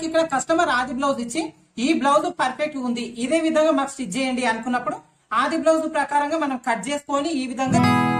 మనకి ఇక్కడ కస్టమర్ ఆది బ్లౌజ్ ఇచ్చి ఈ బ్లౌజ్ పర్ఫెక్ట్ ఉంది, ఇదే విధంగా మాకు స్టిచ్ చేయండి అనుకున్నప్పుడు ఆది బ్లౌజ్ ప్రకారంగా మనం కట్ చేసుకొని ఈ విధంగా.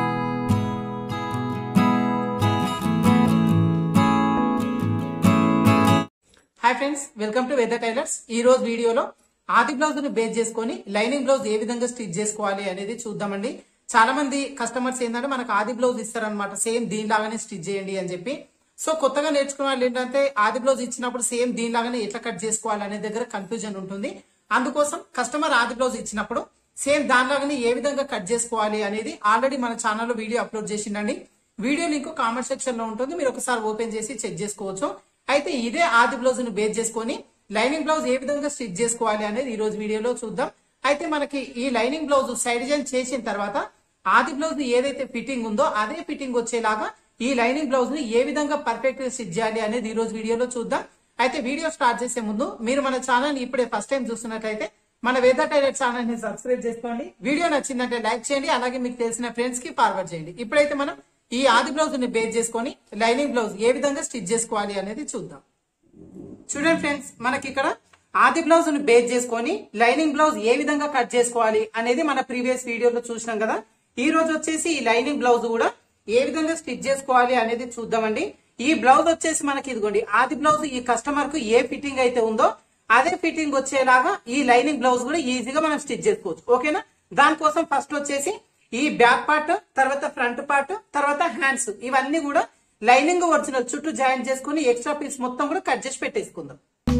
Hi friends, welcome to Veda tailors. ఈ రోజు వీడియోలో ఆది బ్లౌజ్ ను బేస్ చేసుకొని లైనింగ్ బ్లౌజ్ ఏ విధంగా స్టిచ్ చేసుకోవాలి అనేది చూద్దామండి. చాలా మంది కస్టమర్స్ ఏంటంటే మనకు ఆది బ్లౌజ్ ఇస్తారనమాట, సేమ్ దీనిలాగానే స్టిచ్ చేయండి అని చెప్పి. సో కొత్తగా నేర్చుకున్న వాళ్ళు ఏంటంటే ఆది బ్లౌజ్ ఇచ్చినప్పుడు సేమ్ దీనిలాగానే ఎట్లా కట్ చేసుకోవాలి అనే దగ్గర కన్ఫ్యూజన్ ఉంటుంది. అందుకోసం కస్టమర్ ఆది బ్లౌజ్ ఇచ్చినప్పుడు సేమ్ దానిలాగానే ఏ విధంగా కట్ చేసుకోవాలి అనేది ఆల్రెడీ మన ఛానల్లో వీడియో అప్లోడ్ చేసిండండి. వీడియో లింక్ కామెంట్ సెక్షన్ లో ఉంటుంది, మీరు ఒకసారి ఓపెన్ చేసి చెక్ చేసుకోవచ్చు. అయితే ఇదే ఆది బ్లౌజ్ ను బేస్ చేసుకొని లైనింగ్ బ్లౌజ్ ఏ విధంగా స్టిచ్ చేసుకోవాలి అనేది ఈ రోజు వీడియోలో చూద్దాం. అయితే మనకి ఈ లైనింగ్ బ్లౌజ్ సైడ్ డిజైన్ చేసిన తర్వాత ఆది బ్లౌజ్ ఏదైతే ఫిట్టింగ్ ఉందో అదే ఫిట్టింగ్ వచ్చేలాగా ఈ లైనింగ్ బ్లౌజ్ ని ఏ విధంగా పర్ఫెక్ట్ గా స్టిచ్ చేయాలి అనేది ఈ రోజు వీడియోలో చూద్దాం. అయితే వీడియో స్టార్ట్ చేసే ముందు మీరు మన ఛానల్ ఇప్పుడే ఫస్ట్ టైం చూస్తున్నట్లయితే మన వెదర్ టైలర్ ఛానల్ ని సబ్స్క్రైబ్ చేసుకోండి. వీడియో నచ్చిందంటే లైక్ చేయండి, అలాగే మీకు తెలిసిన ఫ్రెండ్స్ కి ఫార్వర్డ్ చేయండి. ఇప్పుడైతే మనం ఈ ఆది బ్లౌజ్ ని బేస్ చేసుకొని లైనింగ్ బ్లౌజ్ ఏ విధంగా స్టిచ్ చేసుకోవాలి అనేది చూద్దాం. చూడండి ఫ్రెండ్స్, మనకి ఇక్కడ ఆది బ్లౌజ్ ను బేస్ చేసుకొని లైనింగ్ బ్లౌజ్ ఏ విధంగా కట్ చేసుకోవాలి అనేది మన ప్రీవియస్ వీడియోలో చూసినాం కదా. ఈ రోజు వచ్చేసి ఈ లైనింగ్ బ్లౌజ్ కూడా ఏ విధంగా స్టిచ్ చేసుకోవాలి అనేది చూద్దామండి. ఈ బ్లౌజ్ వచ్చేసి మనకి ఇదిగోండి ఆది బ్లౌజ్ ఈ కస్టమర్ కు ఏ ఫిట్టింగ్ అయితే ఉందో అదే ఫిట్టింగ్ వచ్చేలాగా ఈ లైనింగ్ బ్లౌజ్ కూడా ఈజీగా మనం స్టిచ్ చేసుకోవచ్చు. ఓకేనా? దానికోసం ఫస్ట్ వచ్చేసి ఈ బ్యాక్ పార్ట్, తర్వాత ఫ్రంట్ పార్ట్, తర్వాత హ్యాండ్స్ ఇవన్నీ కూడా లైనింగ్ ఒరిజినల్ చుట్టూ జాయిన్ చేసుకుని ఎక్స్ట్రా పీస్ మొత్తం కూడా కట్ చేసి పెట్టేసుకుందాం.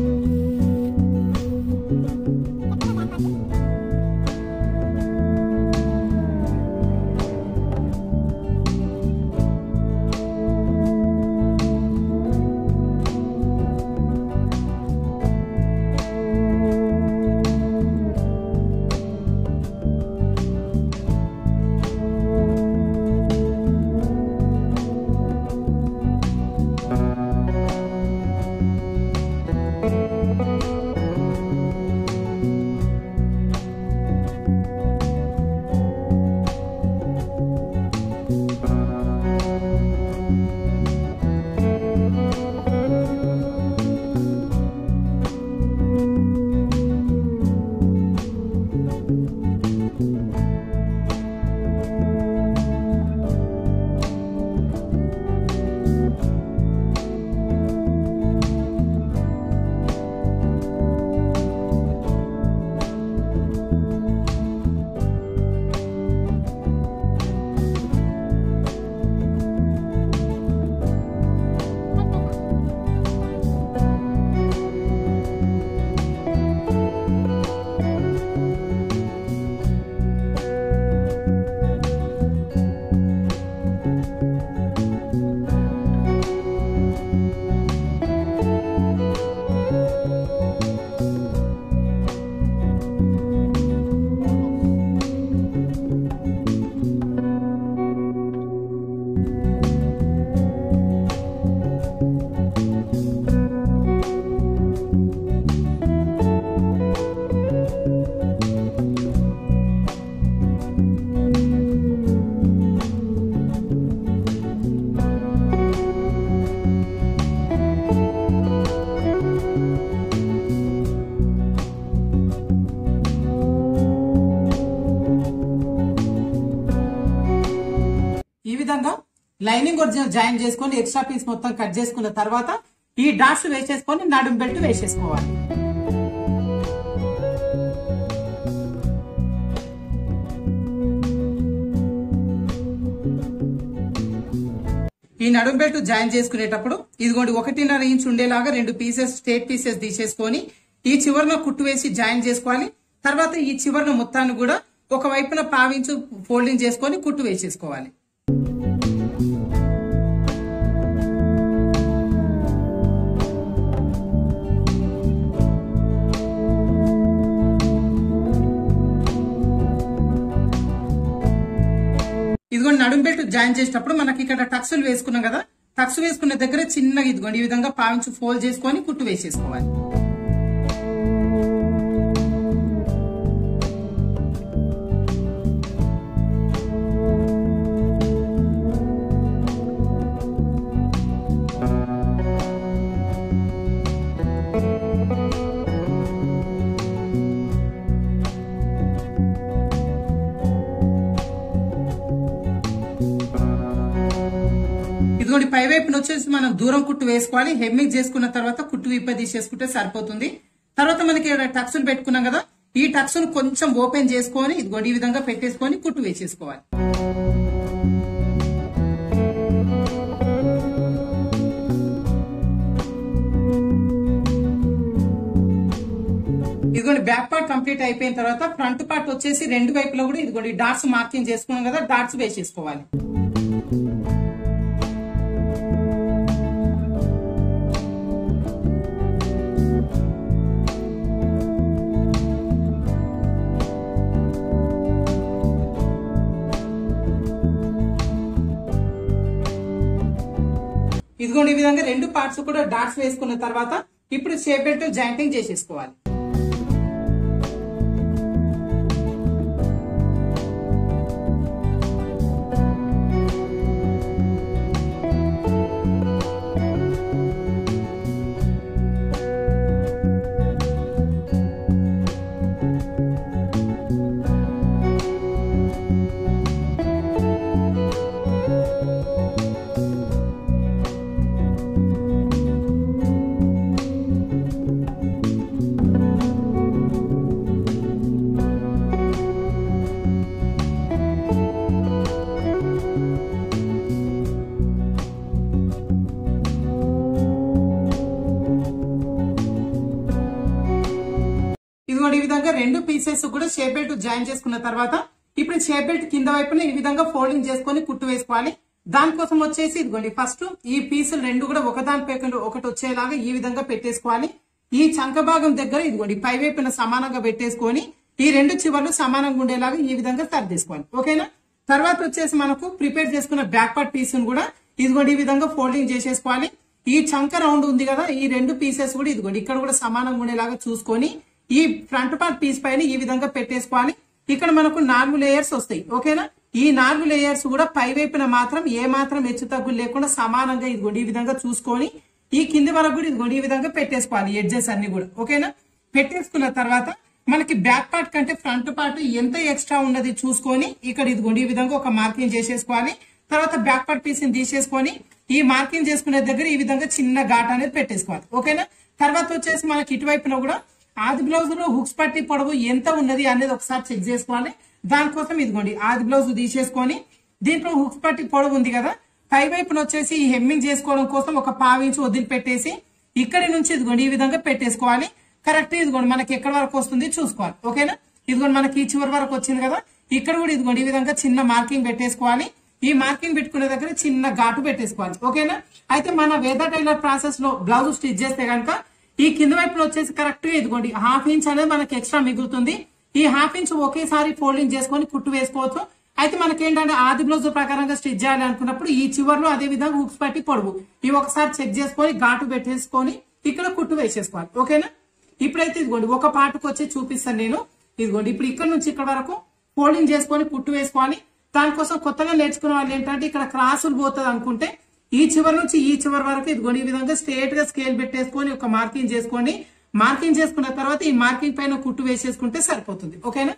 ఈ విధంగా లైనింగ్ ఒరిజినల్ జాయిన్ చేసుకొని ఎక్స్ట్రా పీస్ మొత్తం కట్ చేసుకున్న తర్వాత ఈ డాట్స్ వేసేసుకొని నడుం బెల్ట్ వేసేసుకోవాలి. ఈ నడుం బెల్ట్ జాయిన్ చేసుకునేటప్పుడు ఇదిగోండి 1.5 ఇంచ్ ఉండేలాగా 2 పీసెస్ స్ట్రేట్ పీసెస్ తీసేసుకొని ఈ చివరన కుట్టు వేసి జాయిన్ చేసుకోవాలి. తర్వాత ఈ చివరన మొత్తాన్ని కూడా ఒక వైపున 1/2 ఇంచు ఫోల్డింగ్ చేసుకొని కుట్టు వేసేసుకోవాలి. ఇదిగోండి నడుం బెల్ట్ జాయిన్ చేసేటప్పుడు మనకి ఇక్కడ టక్స్లు వేసుకున్నాం కదా, టక్స్ వేసుకున్న దగ్గర చిన్నగా ఇదిగోండి ఈ విధంగా 1/2 ఇంచు ఫోల్డ్ చేసుకొని కుట్టు వేసేసుకోవాలి. వచ్చేసి మనం దూరం కుట్టు వేసుకోవాలి. హెమ్మింగ్ చేసుకున్న తర్వాత కుట్టు విప్ప తీసేసుకుంటే సరిపోతుంది. తర్వాత మనకి టక్స్లు పెట్టుకున్నాం కదా, ఈ టక్స్ను కొంచెం ఓపెన్ చేసుకొని ఇదిగోండి ఈ విధంగా పెట్టేసుకొని కుట్టు వేసేసుకోవాలి. ఇదిగోండి బ్యాక్ పార్ట్ కంప్లీట్ అయిపోయిన తర్వాత ఫ్రంట్ పార్ట్ వచ్చేసి రెండు వైపులో కూడా ఇదిగోండి డాట్స్ మార్కింగ్ చేసుకున్నాం కదా, డాట్స్ వేసేసుకోవాలి. ఇదిగోండి ఈ విధంగా రెండు పార్ట్స్ కూడా డాట్స్ వేసుకున్న తర్వాత ఇప్పుడు షేప్ బెల్ట్ జాయింటింగ్ చేసేసుకోవాలి. ఇదిగోండి ఈ విధంగా రెండు పీసెస్ కూడా షేప్ బెల్ట్ జాయిన్ చేసుకున్న తర్వాత ఇప్పుడు షేప్ బెల్ట్ కింద వైపున ఈ విధంగా ఫోల్డింగ్ చేసుకొని కుట్టు వేసుకోవాలి. దానికోసం వచ్చేసి ఇదిగోండి ఫస్ట్ ఈ పీసులు రెండు కూడా ఒకదానిపై ఒకటి వచ్చేలాగా ఈ విధంగా పెట్టేసుకోవాలి. ఈ చంక భాగం దగ్గర ఇదిగోండి పై వైపున సమానంగా పెట్టేసుకొని ఈ రెండు చివర్లు సమానంగా ఉండేలాగా ఈ విధంగా సర్దేసుకోవాలి. ఓకేనా. తర్వాత వచ్చేసి మనకు ప్రిపేర్ చేసుకున్న బ్యాక్ పార్ట్ పీస్ కూడా ఇదిగోండి ఈ విధంగా ఫోల్డింగ్ చేసేసుకోవాలి. ఈ చంక రౌండ్ ఉంది కదా, ఈ రెండు పీసెస్ కూడా ఇదిగోండి ఇక్కడ కూడా సమానంగా ఉండేలాగా చూసుకొని ఈ ఫ్రంట్ పార్ట్ పీస్ పైన ఈ విధంగా పెట్టేసుకోవాలి. ఇక్కడ మనకు 4 లేయర్స్ వస్తాయి. ఓకేనా. ఈ 4 లేయర్స్ కూడా పై వైపున మాత్రం ఏ మాత్రం హెచ్చు తగ్గులు లేకుండా సమానంగా ఇదిగోండి ఈ విధంగా చూసుకొని ఈ కింది వరకు కూడా ఇదిగోండి ఈ విధంగా పెట్టేసుకోవాలి. ఎడ్జెస్ అన్ని కూడా ఓకేనా. పెట్టేసుకున్న తర్వాత మనకి బ్యాక్ పార్ట్ కంటే ఫ్రంట్ పార్ట్ ఎంత ఎక్స్ట్రా ఉన్నది చూసుకొని ఇక్కడ ఇదిగోండి ఈ విధంగా ఒక మార్కింగ్ చేసేసుకోవాలి. తర్వాత బ్యాక్ పార్ట్ పీస్ ని తీసేసుకొని ఈ మార్కింగ్ చేసుకునే దగ్గర ఈ విధంగా చిన్న ఘాట్ అనేది పెట్టేసుకోవాలి. ఓకేనా. తర్వాత వచ్చేసి మనకి ఇటువైపున కూడా ఆది బ్లౌజ్ లో హుక్స్ పట్టి పొడవు ఎంత ఉన్నది అనేది ఒకసారి చెక్ చేసుకోవాలి. దానికోసం ఇదిగోండి ఆది బ్లౌజ్ తీసేసుకొని దీంట్లో హుక్స్ పట్టి పొడవు ఉంది కదా, పై వైపున వచ్చేసి ఈ హెమ్మింగ్ చేసుకోవడం కోసం ఒక 1/2 ఇంచు వదిలిపెట్టేసి ఇక్కడి నుంచి ఇదిగోండి ఈ విధంగా పెట్టేసుకోవాలి. కరెక్ట్ ఇదిగోండి మనకి ఎక్కడి వరకు వస్తుంది చూసుకోవాలి. ఓకేనా. ఇదిగోండి మనకి ఈ చివరి వరకు వచ్చింది కదా, ఇక్కడ కూడా ఇదిగోండి ఈ విధంగా చిన్న మార్కింగ్ పెట్టేసుకోవాలి. ఈ మార్కింగ్ పెట్టుకునే దగ్గర చిన్న ఘాటు పెట్టేసుకోవాలి. ఓకేనా. అయితే మన వేద టైలర్ ప్రాసెస్ లో బ్లౌజ్ స్టిచ్ చేస్తే కనుక ఈ కింద వైపులో వచ్చేసి కరెక్ట్ గా ఇదిగోండి 1/2 ఇంచ్ అనేది మనకి ఎక్స్ట్రా మిగులుతుంది. ఈ 1/2 ఇంచ్ ఒకేసారి ఫోల్డింగ్ చేసుకొని కుట్టు వేసుకోవచ్చు. అయితే మనకి ఏంటంటే ఆది బ్లౌజ్ ప్రకారంగా స్టిచ్ చేయాలి అనుకున్నప్పుడు ఈ చివర్లో అదే విధంగా హుక్స్ పట్టి పొడవు ఇవి ఒకసారి చెక్ చేసుకొని ఘాటు పెట్టేసుకొని ఇక్కడ కుట్టు వేసేసుకోవాలి. ఓకేనా. ఇప్పుడైతే ఇదిగోండి ఒక పార్ట్కి వచ్చి చూపిస్తాను నేను. ఇదిగోండి ఇప్పుడు ఇక్కడ నుంచి ఇక్కడ వరకు ఫోల్డింగ్ చేసుకొని కుట్టు వేసుకోవాలి. దానికోసం కొత్తగా నేర్చుకునే వాళ్ళు ఏంటంటే ఇక్కడ క్రాసులు పోతుంది అనుకుంటే ఈ చివరి నుంచి ఈ చివరి వరకు ఇదిగోండి ఈ విధంగా స్ట్రేట్ గా స్కేల్ పెట్టేసుకొని ఒక మార్కింగ్ చేసుకోండి. మార్కింగ్ చేసుకున్న తర్వాత ఈ మార్కింగ్ పైన కుట్టు వేసేసుకుంటే సరిపోతుంది. ఓకేనా.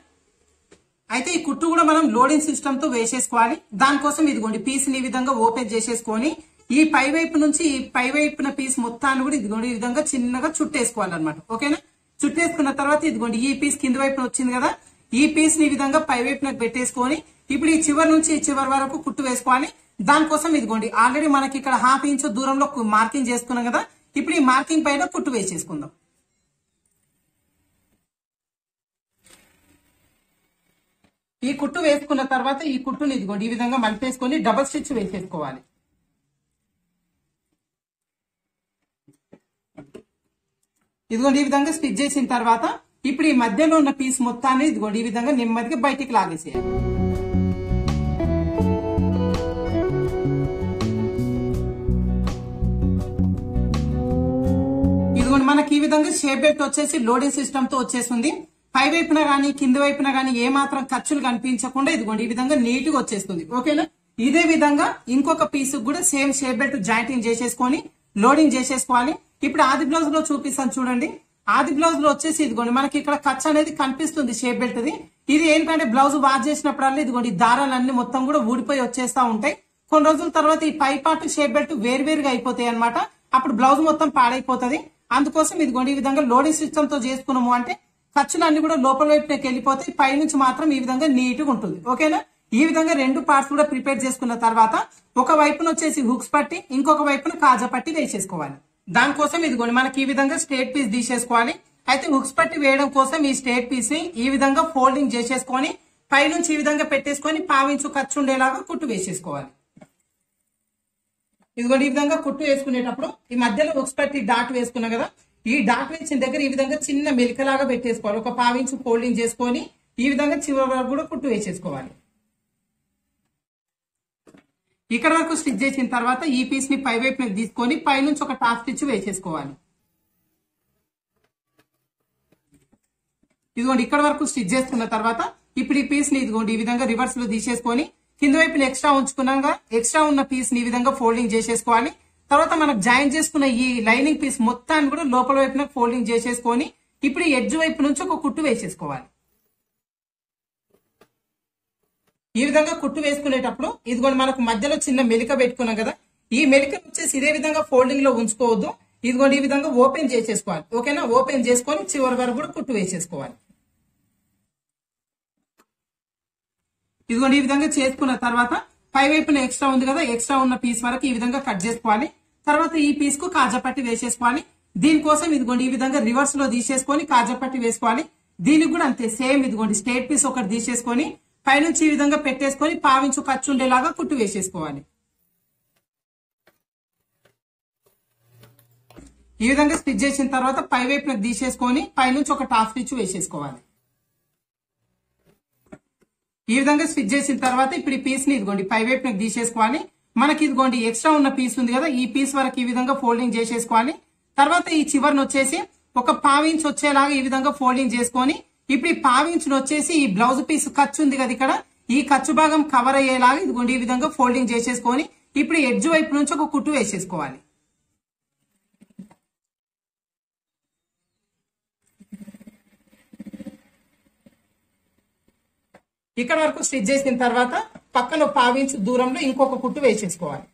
అయితే ఈ కుట్టు కూడా మనం లోడింగ్ సిస్టమ్ తో వేసేసుకోవాలి. దానికోసం ఇదిగోండి పీస్ ని ఈ విధంగా ఓపెన్ చేసేసుకొని ఈ పై వైపు నుంచి ఈ పై వైపున పీస్ మొత్తాన్ని కూడా ఇదిగోండి ఈ విధంగా చిన్నగా చుట్టేసుకోవాలన్నమాట. ఓకేనా. చుట్టేసుకున్న తర్వాత ఇదిగోండి ఈ పీస్ కింద వైపున వచ్చింది కదా, ఈ పీస్ ని ఈ విధంగా పై వైపున పెట్టేసుకొని ఇప్పుడు ఈ చివరి నుంచి ఈ చివరి వరకు కుట్టు వేసుకోవాలి. దానికోసం ఇదిగోండి ఆల్రెడీ మనకి ఇక్కడ 1/2 ఇంచ్ దూరంలో మార్కింగ్ చేసుకున్నాం కదా, ఇప్పుడు ఈ మార్కింగ్ పైన కుట్టు వేసేసుకుందాం. ఈ కుట్టు వేసుకున్న తర్వాత ఈ కుట్టుని ఇదిగోండి ఈ విధంగా మలిపేసుకొని డబల్ స్టిచ్ వేసేసుకోవాలి. ఇదిగోండి ఈ విధంగా స్టిచ్ చేసిన తర్వాత ఇప్పుడు ఈ మధ్యలో ఉన్న పీస్ మొత్తాన్ని ఇదిగోండి ఈ విధంగా నెమ్మదిగా బయటికి లాగేసేయాలి. ఇదిగోండి మనకి ఈ విధంగా షేప్ బెల్ట్ వచ్చేసి లోడింగ్ సిస్టమ్ తో వచ్చేస్తుంది. పై వైపున గానీ కింద వైపున గానీ ఏ మాత్రం ఖర్చులు కనిపించకుండా ఇదిగోండి ఈ విధంగా నీట్ గా వచ్చేస్తుంది. ఓకేనా. ఇదే విధంగా ఇంకొక పీస్ కూడా సేమ్ షేప్ బెల్ట్ జాయింటింగ్ చేసేసుకొని లోడింగ్ చేసేసుకోవాలి. ఇప్పుడు ఆది బ్లౌజ్ లో చూపిస్తాను చూడండి. ఆది బ్లౌజ్ లో వచ్చేసి ఇదిగోండి మనకి ఇక్కడ ఖర్చు అనేది కనిపిస్తుంది షేప్ బెల్ట్ ది. ఇది ఏంటంటే బ్లౌజ్ వాష్ చేసినప్పుడల్లా ఇదిగోండి దారాలన్నీ మొత్తం కూడా ఊడిపోయి వచ్చేస్తా ఉంటాయి. కొన్ని రోజుల తర్వాత ఈ పై పార్ట్ షేప్ బెల్ట్ వేరువేరుగా అయిపోతాయి అన్నమాట. అప్పుడు బ్లౌజ్ మొత్తం పాడైపోతుంది. అందుకోసం ఇదిగోండి ఈ విధంగా లోడింగ్ సిస్టమ్ తో చేసుకున్నాము అంటే ఖర్చులన్నీ కూడా లోపల వైపుకి వెళ్ళిపోతాయి, పైనుంచి మాత్రం ఈ విధంగా నీట్ గా ఉంటుంది. ఓకేనా. ఈ విధంగా రెండు పార్ట్స్ కూడా ప్రిపేర్ చేసుకున్న తర్వాత ఒక వైపున వచ్చేసి హుక్స్ పట్టి, ఇంకొక వైపున కాజా పట్టి వేసేసుకోవాలి. దానికోసం ఇదిగోండి మనకి ఈ విధంగా స్ట్రేట్ పీస్ తీసేసుకోవాలి. అయితే హుక్స్ పట్టి వేయడం కోసం ఈ స్ట్రేట్ పీస్ ని ఈ విధంగా ఫోల్డింగ్ చేసేసుకొని పైనుంచి ఈ విధంగా పెట్టేసుకొని పావించు ఖర్చు ఉండేలాగా కుట్టు వేసేసుకోవాలి. ఇదిగోండి ఈ విధంగా కుట్టు వేసుకునేటప్పుడు ఈ మధ్యలో హుక్స్ పట్టి డాట్ వేసుకున్నాం కదా, ఈ డాట్ వేసిన దగ్గర ఈ విధంగా చిన్న మెలికలాగా పెట్టేసుకోవాలి. ఒక పావించు ఫోల్డింగ్ చేసుకొని ఈ విధంగా చివరి వరకు కూడా కుట్టు వేసేసుకోవాలి. ఇక్కడ వరకు స్టిచ్ చేసిన తర్వాత ఈ పీస్ ని పై వైపున తీసుకొని పైనుంచి ఒక టాప్ స్టిచ్ వేసేసుకోవాలి. ఇదిగోండి ఇక్కడ వరకు స్టిచ్ చేసుకున్న తర్వాత ఇప్పుడు ఈ పీస్ ని ఇదిగోండి ఈ విధంగా రివర్స్ లో తీసేసుకొని కింద వైపున ఎక్స్ట్రా ఉంచుకున్నాగా ఎక్స్ట్రా ఉన్న పీస్ ని ఈ విధంగా ఫోల్డింగ్ చేసేసుకోవాలి. తర్వాత మనం జాయిన్ చేసుకున్న ఈ లైనింగ్ పీస్ మొత్తాన్ని కూడా లోపల వైపున ఫోల్డింగ్ చేసేసుకొని ఇప్పుడు ఈ ఎడ్జ్ వైపు నుంచి ఒక కుట్టు వేసేసుకోవాలి. ఈ విధంగా కుట్టు వేసుకునేటప్పుడు ఇదిగోండి మనకు మధ్యలో చిన్న మెలిక పెట్టుకున్నాం కదా, ఈ మెలిక వచ్చేసి ఇదే విధంగా ఫోల్డింగ్ లో ఉంచుకోవద్దు. ఇదిగోండి ఈ విధంగా ఓపెన్ చేసేసుకోవాలి. ఓకేనా. ఓపెన్ చేసుకొని చివరి వరకు కూడా కుట్టు వేసేసుకోవాలి. ఇదిగోండి ఈ విధంగా చేసుకున్న తర్వాత పై వైపున ఎక్స్ట్రా ఉంది కదా, ఎక్స్ట్రా ఉన్న పీస్ వరకు ఈ విధంగా కట్ చేసుకోవాలి. తర్వాత ఈ పీస్ కు కాజా పట్టి వేసేసుకోవాలి. దీనికోసం ఇదిగోండి ఈ విధంగా రివర్స్ లో తీసేసుకొని కాజా పట్టి వేసుకోవాలి. దీనికి కూడా అంతే సేమ్ ఇదిగోండి స్ట్రేట్ పీస్ ఒకటి తీసేసుకొని పైనుంచి ఈ విధంగా పెట్టేసుకొని పావించు ఖర్చు ఉండేలాగా కుట్టు వేసేసుకోవాలి. ఈ విధంగా స్టిచ్ చేసిన తర్వాత పై వైపున తీసేసుకొని పైనుంచి ఒక టాప్ స్టిచ్ వేసేసుకోవాలి. ఈ విధంగా స్టిచ్ చేసిన తర్వాత ఇప్పుడు ఈ పీస్ ని ఇదిగోండి పై వైపున తీసేసుకోవాలి. మనకి ఇదిగోండి ఎక్స్ట్రా ఉన్న పీస్ ఉంది కదా, ఈ పీస్ వరకు ఈ విధంగా ఫోల్డింగ్ చేసేసుకోవాలి. తర్వాత ఈ చివరిని వచ్చేసి ఒక పావించ్ వచ్చేలాగా ఈ విధంగా ఫోల్డింగ్ చేసుకొని ఇప్పుడు ఈ పావించును వచ్చేసి ఈ బ్లౌజ్ పీస్ ఖర్చు ఉంది కదా ఇక్కడ, ఈ ఖర్చు భాగం కవర్ అయ్యేలాగా ఇదిగోండి ఈ విధంగా ఫోల్డింగ్ చేసేసుకొని ఇప్పుడు ఎడ్జ్ వైపు నుంచి ఒక కుట్టు వేసేసుకోవాలి. ఇక్కడ వరకు స్టిచ్ చేసిన తర్వాత పక్కన పావించు దూరంలో ఇంకొక కుట్టు వేసేసుకోవాలి.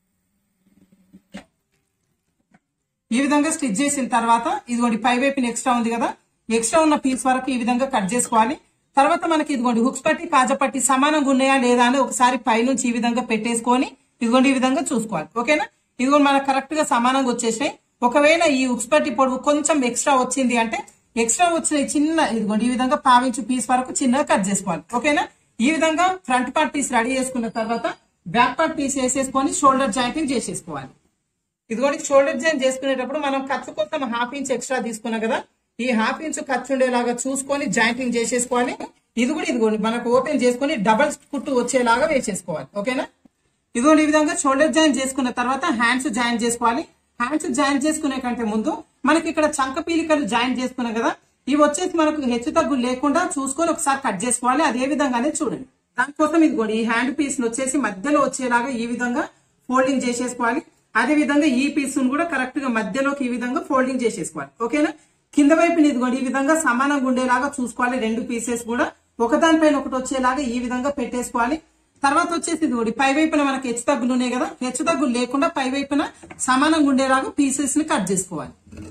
ఈ విధంగా స్టిచ్ చేసిన తర్వాత ఇదిగోండి పై వైపున ఎక్స్ట్రా ఉంది కదా, ఎక్స్ట్రా ఉన్న పీస్ వరకు ఈ విధంగా కట్ చేసుకోవాలి. తర్వాత మనకి ఇదిగోండి హుక్స్ పట్టి కాజా పట్టి సమానంగా ఉన్నాయా లేదా అని ఒకసారి పైనుంచి ఈ విధంగా పెట్టేసుకొని ఇదిగోండి ఈ విధంగా చూసుకోవాలి. ఓకేనా. ఇదిగోండి మనకు కరెక్ట్ గా సమానంగా వచ్చేసాయి. ఒకవేళ ఈ హుక్స్ పట్టి పొడవు కొంచెం ఎక్స్ట్రా వచ్చింది అంటే ఎక్స్ట్రా వచ్చిన చిన్న ఇదిగోండి ఈ విధంగా పావించు పీస్ వరకు చిన్నగా కట్ చేసుకోవాలి. ఓకేనా. ఈ విధంగా ఫ్రంట్ పార్ట్ పీస్ రెడీ చేసుకున్న తర్వాత బ్యాక్ పార్ట్ పీస్ వేసేసుకొని షోల్డర్ జాయింటింగ్ చేసేసుకోవాలి. ఇదిగోండి షోల్డర్ జాయింట్ చేసుకునేటప్పుడు మనం ఖర్చు కోసం హాఫ్ ఇంచ్ ఎక్స్ట్రా తీసుకున్నాం కదా, ఈ హాఫ్ ఇంచ్ ఖర్చు ఉండేలాగా చూసుకొని జాయింటింగ్ చేసేసుకోవాలి. ఇది కూడా ఇదిగోండి మనకు ఓపెన్ చేసుకుని డబల్ కుట్టు వచ్చేలాగా వేసేసుకోవాలి. ఓకేనా. ఇదిగోండి ఈ విధంగా షోల్డర్ జాయింట్ చేసుకున్న తర్వాత హ్యాండ్స్ జాయింట్ చేసుకోవాలి. హ్యాండ్స్ జాయింట్ చేసుకునే కంటే ముందు మనకి ఇక్కడ చంక పీలికలు జాయింట్ చేసుకున్నాం కదా, ఇవి వచ్చేసి మనకు హెచ్చు తగ్గు లేకుండా చూసుకొని ఒకసారి కట్ చేసుకోవాలి. అదే విధంగానే చూడండి. దానికోసం ఇదిగోండి ఈ హ్యాండ్ పీస్ వచ్చేసి మధ్యలో వచ్చేలాగా ఈ విధంగా ఫోల్డింగ్ చేసేసుకోవాలి. అదే విధంగా ఈ పీస్ కూడా కరెక్ట్ గా మధ్యలోకి ఈ విధంగా ఫోల్డింగ్ చేసేసుకోవాలి. ఓకేనా. కింద వైపుని ఇదిగోండి ఈ విధంగా సమానంగా ఉండేలాగా చూసుకోవాలి. రెండు పీసెస్ కూడా ఒకదానిపైన ఒకటి వచ్చేలాగా ఈ విధంగా పెట్టేసుకోవాలి. తర్వాత వచ్చేసి ఇదిగోండి పై వైపున మనకి హెచ్చు తగ్గులు ఉన్నాయి కదా, హెచ్చు తగ్గులు లేకుండా పై వైపున సమానంగా ఉండేలాగా పీసెస్ ని కట్ చేసుకోవాలి.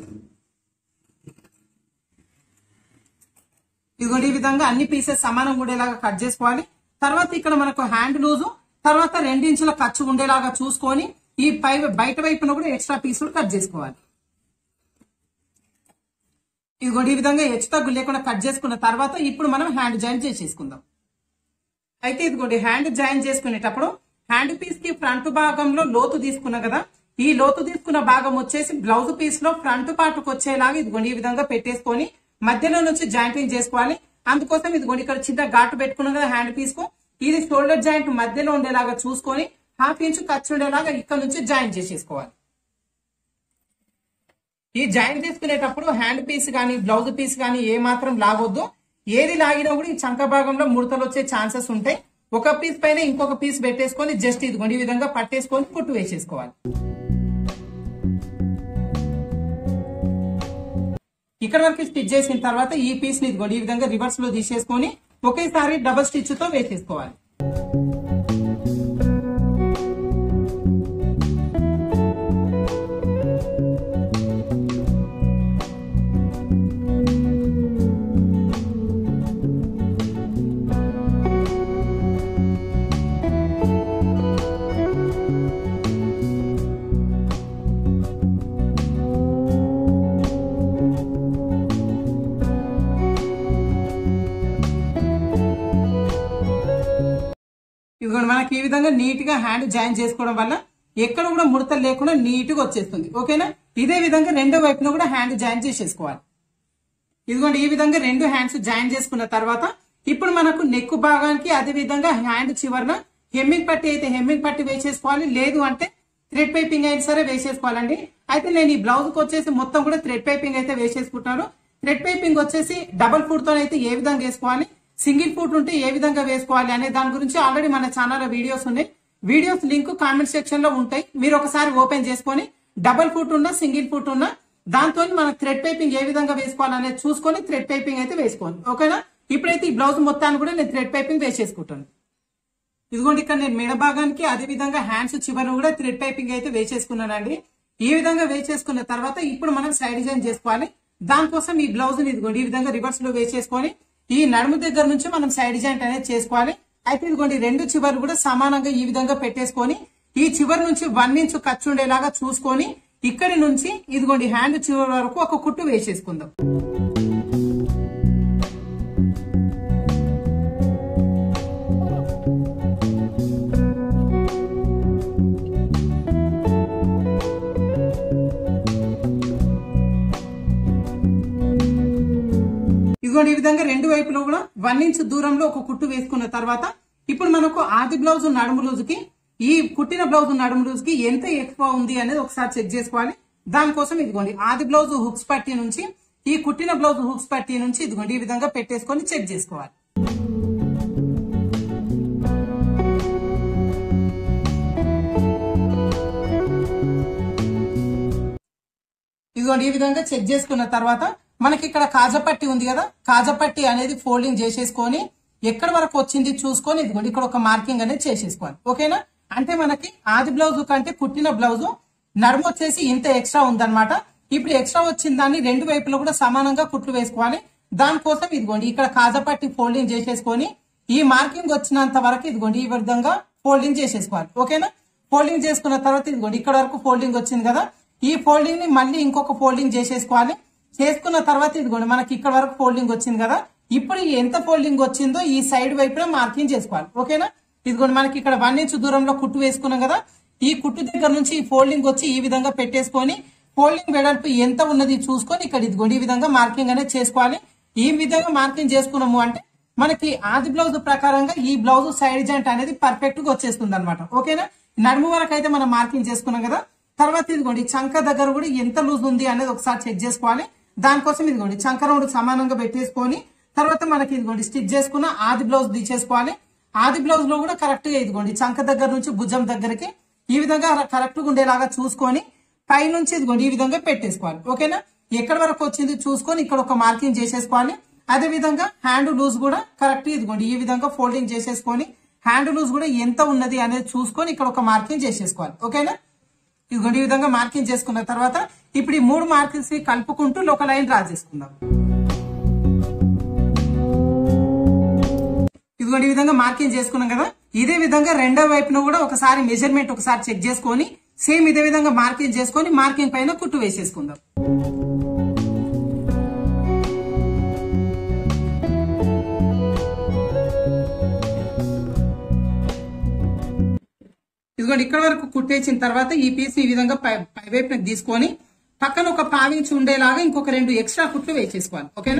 ఇదిగోండి ఈ విధంగా అన్ని పీసెస్ సమానంగా ఉండేలాగా కట్ చేసుకోవాలి. తర్వాత ఇక్కడ మనకు హ్యాండ్ లూజు తర్వాత 2 ఇంచుల ఖర్చు ఉండేలాగా చూసుకొని ఈ బయట వైపున కూడా ఎక్స్ట్రా పీసులు కట్ చేసుకోవాలి. ఇదిగోండి ఈ విధంగా హెచ్చు తగ్గు లేకుండా కట్ చేసుకున్న తర్వాత ఇప్పుడు మనం హ్యాండ్ జాయింట్ చేసేసుకుందాం. అయితే ఇదిగోండి హ్యాండ్ జాయింట్ చేసుకునేటప్పుడు హ్యాండ్ పీస్ కి ఫ్రంట్ భాగంలో లోతు తీసుకున్నా కదా, ఈ లోతు తీసుకున్న భాగం వచ్చేసి బ్లౌజ్ పీస్ లో ఫ్రంట్ పార్ట్కి వచ్చేలాగా ఇదిగోండి ఈ విధంగా పెట్టేసుకొని మధ్యలో నుంచి జాయింటింగ్ చేసుకోవాలి. అందుకోసం ఇదిగోండి ఇక్కడ చిన్న ఘాటు పెట్టుకున్నాం కదా హ్యాండ్ పీస్ కు, ఇది షోల్డర్ జాయింట్ మధ్యలో ఉండేలాగా చూసుకొని హాఫ్ ఇంచు ఖర్చు ఉండేలాగా ఇక్కడ నుంచి జాయింట్ చేసేసుకోవాలి. ఈ జాయింట్ చేసుకునేటప్పుడు హ్యాండ్ పీస్ గానీ బ్లౌజ్ పీస్ గానీ ఏ మాత్రం లాగొద్దు. ఏది లాగినా కూడా ఈ చంక భాగంలో ముడతలు వచ్చే ఛాన్సెస్ ఉంటాయి. ఒక పీస్ పైన ఇంకొక పీస్ పెట్టేసుకొని జస్ట్ ఇదిగోండి ఈ విధంగా పట్టేసుకొని కుట్టు వేసేసుకోవాలి. ఇక్కడ వరకు స్టిచ్ చేసిన తర్వాత ఈ పీస్ ని ఇదిగోండి ఈ విధంగా రివర్స్ లో తీసేసుకొని ఒకేసారి డబల్ స్టిచ్ తో వేసేసుకోవాలి. ఇదిగోండి మనకి ఈ విధంగా నీట్ గా హ్యాండ్ జాయిన్ చేసుకోవడం వల్ల ఎక్కడ కూడా ముడతలు లేకుండా నీట్ గా వచ్చేస్తుంది. ఓకేనా, ఇదే విధంగా రెండో వైపున కూడా హ్యాండ్ జాయిన్ చేసేసుకోవాలి. ఇదిగోండి ఈ విధంగా రెండు హ్యాండ్స్ జాయిన్ చేసుకున్న తర్వాత ఇప్పుడు మనకు నెక్ భాగానికి అదే విధంగా హ్యాండ్ చివరన హెమ్మింగ్ పట్టి అయితే హెమ్మింగ్ పట్టి వేసేసుకోవాలి, లేదు అంటే థ్రెడ్ పైపింగ్ అయినా సరే వేసేసుకోవాలండి. అయితే నేను ఈ బ్లౌజ్ కి వచ్చేసి మొత్తం కూడా థ్రెడ్ పైపింగ్ అయితే వేసేసుకుంటాను. థ్రెడ్ పైపింగ్ వచ్చేసి డబుల్ ఫుట్ తో అయితే ఏ విధంగా వేసుకోవాలి, సింగిల్ ఫుట్ ఉంటే ఏ విధంగా వేసుకోవాలి అనే దాని గురించి ఆల్రెడీ మన ఛానల్లో వీడియోస్ ఉన్నాయి. వీడియోస్ లింక్ కామెంట్ సెక్షన్ లో ఉంటాయి, మీరు ఒకసారి ఓపెన్ చేసుకొని డబుల్ ఫుట్ ఉన్నా సింగిల్ ఫుట్ ఉన్నా దాంతో మనం థ్రెడ్ పైపింగ్ ఏ విధంగా వేసుకోవాలనేది చూసుకొని థ్రెడ్ పైపింగ్ అయితే వేసుకోండి. ఓకేనా, ఇప్పుడైతే ఈ బ్లౌజ్ మొత్తాన్ని కూడా నేను థ్రెడ్ పైపింగ్ వేసేసుకుంటాను. ఇదిగోండి ఇక్కడ నేను మెడ భాగానికి అదే విధంగా హ్యాండ్స్ చివరను కూడా థ్రెడ్ పైపింగ్ అయితే వేసేసుకున్నానండి. ఈ విధంగా వేసేసుకున్న తర్వాత ఇప్పుడు మనం సైడ్ డిజైన్ చేసుకోవాలి. దానికోసం ఈ బ్లౌజ్ ఇదిగోండి ఈ విధంగా రివర్స్ లో వేసేసుకొని ఈ నడుము దగ్గర నుంచి మనం సైడ్ డిజైన్ అనేది చేసుకోవాలి. అయితే ఇదిగోండి రెండు చివరు కూడా సమానంగా ఈ విధంగా పెట్టేసుకొని ఈ చివరి నుంచి 1 ఇంచ్ ఖర్చు ఉండేలాగా చూసుకొని ఇక్కడి నుంచి ఇదిగోండి హ్యాండ్ చివరి వరకు ఒక కుట్టు వేసేసుకుందాం. ఇదిగోండి ఈ విధంగా రెండు వైపులో కూడా 1 ఇంచ్ దూరంలో ఒక కుట్టు వేసుకున్న తర్వాత ఇప్పుడు మనకు ఆది బ్లౌజ్ నడుము లూజుకి ఈ కుట్టిన బ్లౌజ్ నడుము లూజుకి ఎంత ఎక్కువ ఉంది అనేది ఒకసారి చెక్ చేసుకోవాలి. దానికోసం ఇదిగోండి ఆది బ్లౌజ్ హుక్స్ పట్టి నుంచి ఈ కుట్టిన బ్లౌజ్ హుక్స్ పట్టి నుంచి ఇదిగోండి ఈ విధంగా పెట్టేసుకొని చెక్ చేసుకోవాలి. ఇదిగోండి ఈ విధంగా చెక్ చేసుకున్న తర్వాత మనకి ఇక్కడ కాజపట్టి ఉంది కదా, కాజపట్టి అనేది ఫోల్డింగ్ చేసేసుకొని ఎక్కడ వరకు వచ్చింది చూసుకొని ఇదిగోండి ఇక్కడ ఒక మార్కింగ్ అనేది చేసేసుకోవాలి. ఓకేనా, అంటే మనకి ఆది బ్లౌజ్ కంటే కుట్టిన బ్లౌజ్ నడుము వచ్చేసి ఇంత ఎక్స్ట్రా ఉందన్నమాట. ఇప్పుడు ఎక్స్ట్రా వచ్చిన దాన్ని రెండు వైపులో కూడా సమానంగా కుట్లు వేసుకోవాలి. దానికోసం ఇదిగోండి ఇక్కడ కాజపట్టి ఫోల్డింగ్ చేసేసుకొని ఈ మార్కింగ్ వచ్చినంత వరకు ఇదిగోండి ఈ విధంగా ఫోల్డింగ్ చేసేసుకోవాలి. ఓకేనా, ఫోల్డింగ్ చేసుకున్న తర్వాత ఇదిగోండి ఇక్కడ వరకు ఫోల్డింగ్ వచ్చింది కదా, ఈ ఫోల్డింగ్ ని మళ్ళీ ఇంకొక ఫోల్డింగ్ చేసేసుకోవాలి. చేసుకున్న తర్వాత ఇదిగోండి మనకి ఇక్కడ వరకు ఫోల్డింగ్ వచ్చింది కదా, ఇప్పుడు ఎంత ఫోల్డింగ్ వచ్చిందో ఈ సైడ్ వైపున మార్కింగ్ చేసుకోవాలి. ఓకేనా, ఇదిగోండి మనకి ఇక్కడ 1 ఇంచ్ దూరంలో కుట్టు వేసుకున్నాం కదా, ఈ కుట్టు దగ్గర నుంచి ఈ ఫోల్డింగ్ వచ్చి ఈ విధంగా పెట్టేసుకొని ఫోల్డింగ్ వెడల్పు ఎంత ఉన్నది చూసుకొని ఇక్కడ ఇదిగోండి ఈ విధంగా మార్కింగ్ అనేది చేసుకోవాలి. ఈ విధంగా మార్కింగ్ చేసుకున్నాము అంటే మనకి ఆది బ్లౌజ్ ప్రకారంగా ఈ బ్లౌజ్ సైడ్ జాయింట్ అనేది పర్ఫెక్ట్ గా వచ్చేస్తుంది అనమాట. ఓకేనా, నడుము వరకు అయితే మనం మార్కింగ్ చేసుకున్నాం కదా, తర్వాత ఇదిగోండి చంక దగ్గర కూడా ఎంత లూజ్ ఉంది అనేది ఒకసారి చెక్ చేసుకోవాలి. దానికోసం ఇదిగోండి చంక రౌండ్ సమానంగా పెట్టేసుకొని తర్వాత మనకి ఇదిగోండి స్టిచ్ చేసుకున్న ఆది బ్లౌజ్ తీసేసుకోవాలి. ఆది బ్లౌజ్ లో కూడా కరెక్ట్ గా ఇదిగోండి చంక దగ్గర నుంచి భుజం దగ్గరికి ఈ విధంగా కరెక్ట్ గా ఉండేలాగా చూసుకొని పై నుంచి ఇదిగోండి ఈ విధంగా పెట్టేసుకోవాలి. ఓకేనా, ఎక్కడ వరకు వచ్చింది చూసుకొని ఇక్కడ ఒక మార్కింగ్ చేసేసుకోవాలి. అదే విధంగా హ్యాండ్ లూజ్ కూడా కరెక్ట్ ఇదిగోండి ఈ విధంగా ఫోల్డింగ్ చేసేసుకొని హ్యాండ్ లూజ్ కూడా ఎంత ఉన్నది అనేది చూసుకొని ఇక్కడ ఒక మార్కింగ్ చేసేసుకోవాలి. ఓకేనా, ఇదిగోండి ఈ విధంగా మార్కింగ్ చేసుకున్న తర్వాత ఇప్పుడు ఈ 3 మార్కింగ్స్ ని కలుపుకుంటూ ఒక లైన్ డ్రా చేసుకుందాం. ఇదిగోండి ఈ విధంగా మార్కింగ్ చేసుకున్నాం కదా, ఇదే విధంగా రెండో వైపున కూడా ఒకసారి మెజర్మెంట్ ఒకసారి చెక్ చేసుకొని సేమ్ ఇదే విధంగా మార్కింగ్ చేసుకొని మార్కింగ్ పైన కుట్టు వేసేసుకుందాం. ఇదిగోండి ఇక్కడ వరకు కుట్టేసిన తర్వాత ఈ పీస్ ఈ విధంగా పై వైపున తీసుకొని పక్కన ఒక 1/2 ఇంచ్ ఉండేలాగా ఇంకొక 2 ఎక్స్ట్రా కుట్లు వేసేసుకోవాలి. ఓకేనా,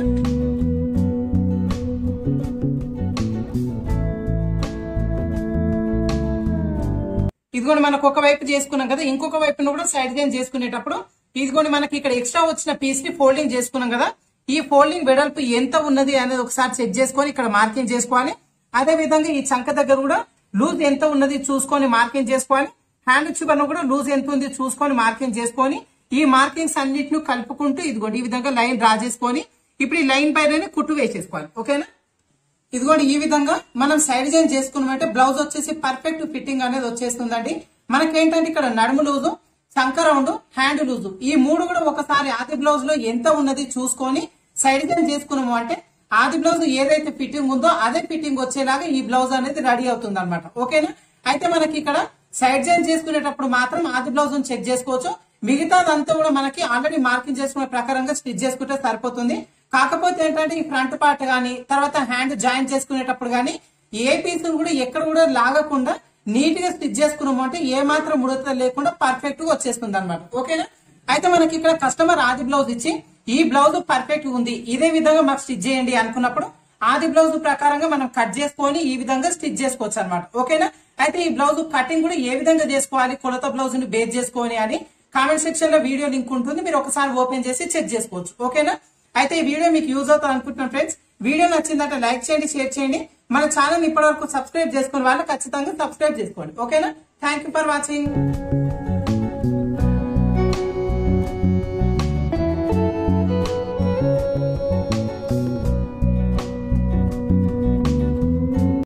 ఇదిగోండి మనకు ఒక వైపు చేసుకున్నాం కదా, ఇంకొక వైపును కూడా సైడ్ డిజైన్ చేసుకునేటప్పుడు ఇదిగోండి మనకి ఇక్కడ ఎక్స్ట్రా వచ్చిన పీస్ ని ఫోల్డింగ్ చేసుకున్నాం కదా, ఈ ఫోల్డింగ్ వెడల్పు ఎంత ఉన్నది అనేది ఒకసారి చెక్ చేసుకొని ఇక్కడ మార్కింగ్ చేసుకోవాలి. అదే విధంగా ఈ చంక దగ్గర కూడా లూజ్ ఎంత ఉన్నది చూసుకొని మార్కింగ్ చేసుకోవాలి. హ్యాండ్ చివరను కూడా లూజ్ ఎంత ఉంది చూసుకొని మార్కింగ్ చేసుకొని ఈ మార్కింగ్స్ అన్నిటిని కలుపుకుంటూ ఇదిగోండి ఈ విధంగా లైన్ డ్రా చేసుకొని ఇప్పుడు ఈ లైన్ పైన కుట్టు వేసేసుకోవాలి. ఓకేనా, ఇదిగోండి ఈ విధంగా మనం సైడ్ డిజైన్ చేసుకున్నామంటే బ్లౌజ్ వచ్చేసి పర్ఫెక్ట్ ఫిట్టింగ్ అనేది వచ్చేస్తుందండి. మనకేంటంటే ఇక్కడ నడుము లూజు, చంక రౌండ్, హ్యాండ్ లూజు ఈ 3 కూడా ఒకసారి ఆది బ్లౌజ్ లో ఎంత ఉన్నది చూసుకొని సైడ్ డిజైన్ చేసుకున్నాము అంటే ఆది బ్లౌజ్ ఏదైతే ఫిట్టింగ్ ఉందో అదే ఫిట్టింగ్ వచ్చేలాగా ఈ బ్లౌజ్ అనేది రెడీ అవుతుంది అనమాట. ఓకేనా, అయితే మనకి ఇక్కడ సైడ్ డిజైన్ చేసుకునేటప్పుడు మాత్రం ఆది బ్లౌజ్ చెక్ చేసుకోవచ్చు, మిగతాదంతా కూడా మనకి ఆల్రెడీ మార్కింగ్ చేసుకునే ప్రకారంగా స్టిచ్ చేసుకుంటే సరిపోతుంది. కాకపోతే ఏంటంటే ఈ ఫ్రంట్ పార్ట్ గానీ తర్వాత హ్యాండ్ జాయిన్ చేసుకునేటప్పుడు గానీ ఏ పీస్ కూడా ఎక్కడ కూడా లాగకుండా నీట్ గా స్టిచ్ చేసుకున్నాము అంటే ఏ మాత్రం ముడత లేకుండా పర్ఫెక్ట్ గా వచ్చేస్తుంది అనమాట. ఓకేనా. అయితే మనకి ఇక్కడ కస్టమర్ ఆది బ్లౌజ్ ఇచ్చి ఈ బ్లౌజ్ పర్ఫెక్ట్ ఉంది, ఇదే విధంగా మాకు స్టిచ్ చేయండి అనుకున్నప్పుడు ఆది బ్లౌజ్ ప్రకారంగా మనం కట్ చేసుకొని ఈ విధంగా స్టిచ్ చేసుకోవచ్చు అనమాట. ఓకేనా. అయితే ఈ బ్లౌజ్ కటింగ్ కూడా ఏ విధంగా చేసుకోవాలి, కొలత బ్లౌజ్ ని బేస్ చేసుకొని అని కామెంట్ సెక్షన్ లో వీడియో లింక్ ఉంటుంది, మీరు ఒకసారి ఓపెన్ చేసి చెక్ చేసుకోవచ్చు. ఓకేనా. అయితే ఈ వీడియో మీకు యూజ్ అవుతుంది అనుకుంటున్నాను ఫ్రెండ్స్. వీడియో నచ్చిందంటే లైక్ చేయండి, షేర్ చేయండి. మన ఛానల్ ఇప్పటివరకు సబ్స్క్రైబ్ చేసుకునే వాళ్ళు ఖచ్చితంగా సబ్స్క్రైబ్ చేసుకోండి. ఓకేనా. Thank you for watching.